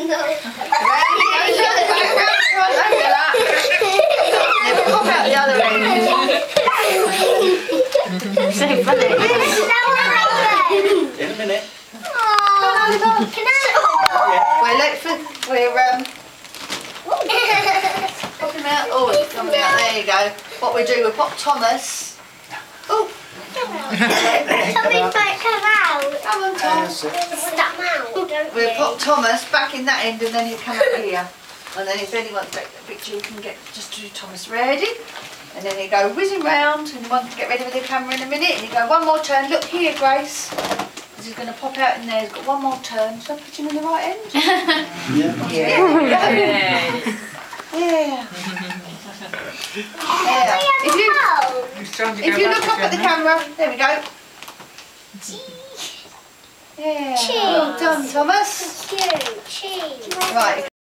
Pop out the other end. So funny. In a minute. We're pop him out. Oh, it's coming out. There you go. What we do, we pop Thomas. Oh. Tommy might come out. Come on, Tom. Stop out, don't We'll you? pop Thomas back in that end and then he'll come up here. And then if anyone takes the picture, you can get just do Thomas ready. And then he'll go whizzing round and one can get ready with the camera in a minute. And he'll go one more turn. Look here, Grace. He's going to pop out in there. He's got one more turn. So put him in the right end. Yeah. Yeah. Yeah. If you look up at the camera, there we go. Yeah. Well done, Thomas. Cheese. Right.